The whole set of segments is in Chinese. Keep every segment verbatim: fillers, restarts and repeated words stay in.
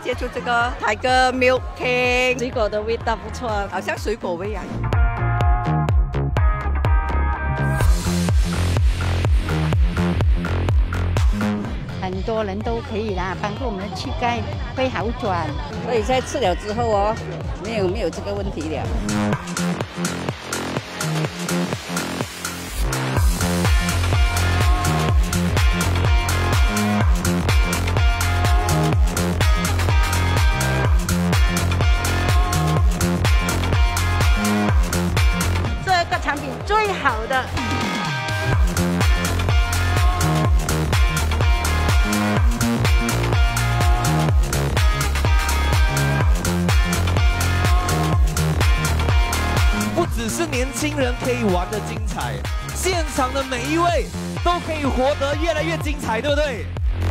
接触这个 Tiger Milk King， 水果的味道不错， 好像水果味啊。 很多人都可以啦，帮助我们的膝盖会好转。 所以在吃了之后哦，没有没有这个问题了。 这个产品最好的。 不只是年轻人可以玩得精彩，现场的每一位都可以活得越来越精彩，对不对？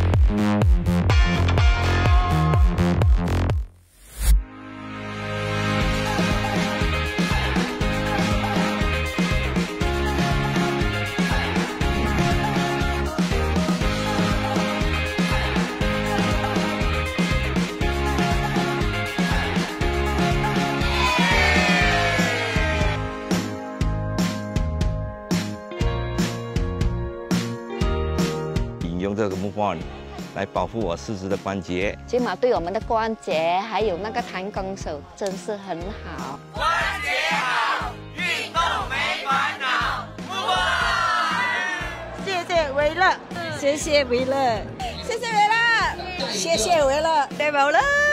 用这个木棒来保护我四肢的关节， 起码对我们的关节还有那个弹弓手真是很好。 关节好，运动没烦恼。 谢谢维乐，谢谢维乐， 谢谢维乐，谢谢维乐， 对冇啦。